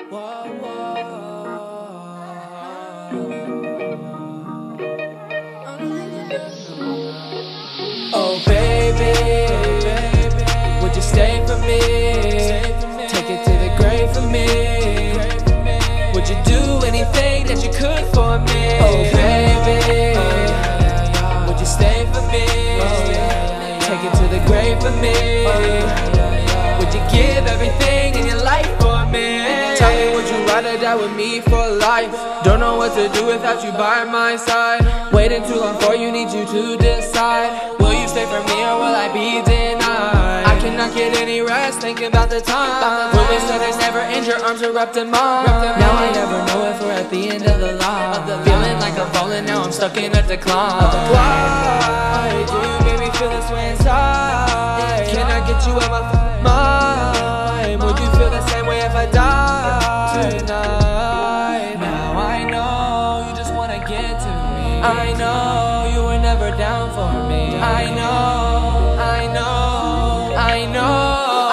Oh baby, would you stay for me? Take it to the grave for me. Would you do anything that you could for me? Oh baby, would you stay for me? Take it to the grave for me. Would you give everything in your life for me? Tell me, would you ride or die with me for life? Don't know what to do without you by my side. Waiting too long for you, need you to decide. Will you stay for me or will I be denied? I cannot get any rest thinking about the time when we said it's never end, your arms are wrapped in mine. Now I never know if we're at the end of the line. Feeling like I'm falling, now I'm stuck in a decline. Why do you make me feel this way inside? Can I get you out my mind? Would you feel the same way if I died tonight? Now I know you just wanna get to me. I know you were never down for me. I know, I know, I know.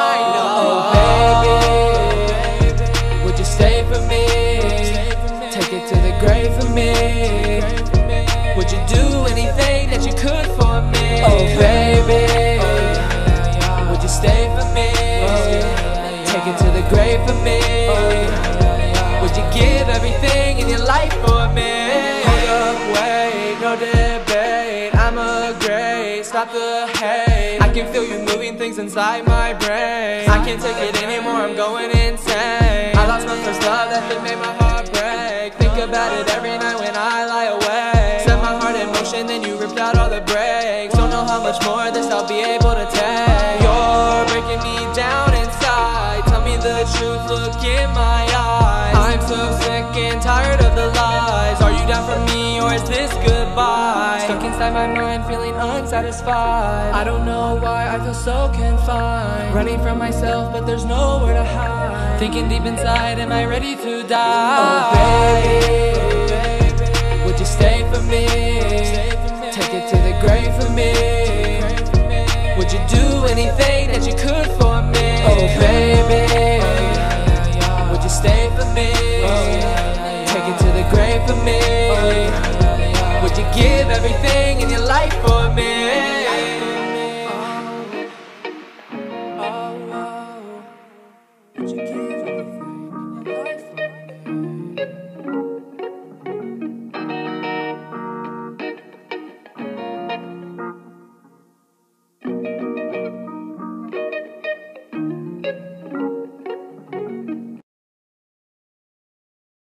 Oh baby, would you stay for me? Take it to the grave for me. Would you do anything that you could for me? Oh baby, would you stay for me? Take it to the grave for me. Would you give everything in your life for me? Hold up, wait, no debate. I'm a great, stop the hate. I can feel you moving things inside my brain. I can't take it anymore, I'm going insane. I lost my first love, that thing made my heart break. Think about it every night when I lie awake. Set my heart in motion, then you ripped out all the brakes. Don't know how much more of this I'll be able to take. You're breaking me down inside. Tell me the truth, look in my eyes. I'm so sick and tired of the lies. Are you down for me or is this goodbye? Stuck inside my mind, feeling unsatisfied. I don't know why I feel so confined. Running from myself, but there's nowhere to hide. Thinking deep inside, am I ready to die? Oh baby, would you stay for me? Take it to the grave for me. Would you do anything that you could for me? Oh baby, would you stay for me? Take it to the grave for me. Would you give everything in your life for me?